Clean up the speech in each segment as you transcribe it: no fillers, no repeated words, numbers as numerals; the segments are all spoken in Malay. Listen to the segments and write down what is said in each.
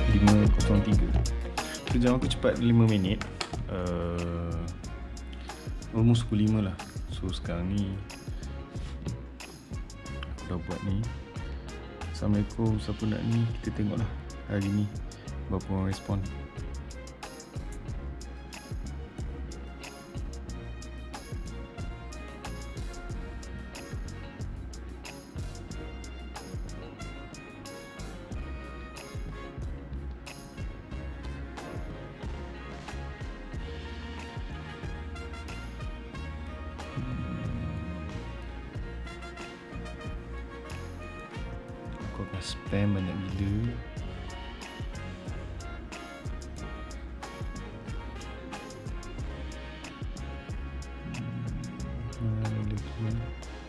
5.03. Jam aku cepat 5 minit. Almost pukul 5 lah. So sekarang ni aku dah buat ni. Assalamualaikum, siapa nak ni? Kita tengok lah hari ni berapa orang respon. Aku akan spam banyak gila. Mana lagi mana?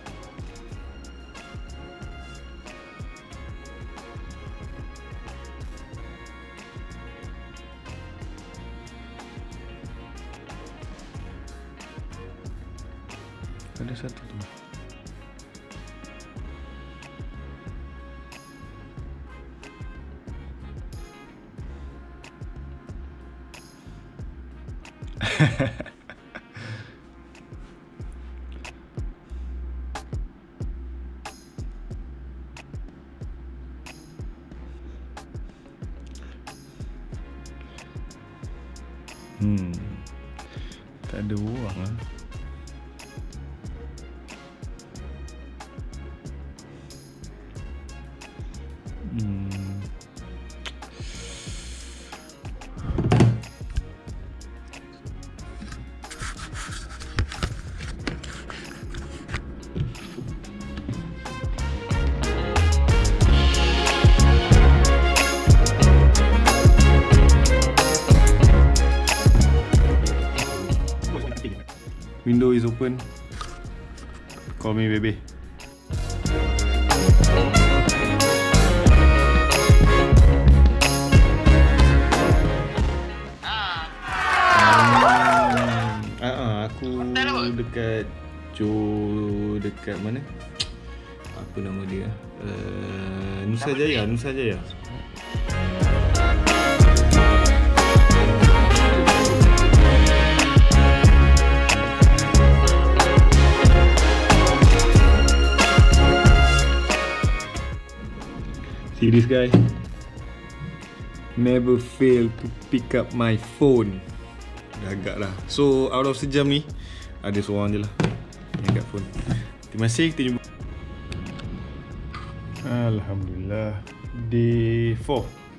Ada satu tu. Tak ada orang lah. Window is open. Call me baby. Aku dekat dekat mana? Apa nama dia? Nusa Jaya. See this guy? Never fail to pick up my phone. Dah agak lah. So out of sejam ni ada seorang je lah yang angkat phone. Terima kasih, kita jumpa. Alhamdulillah, day 4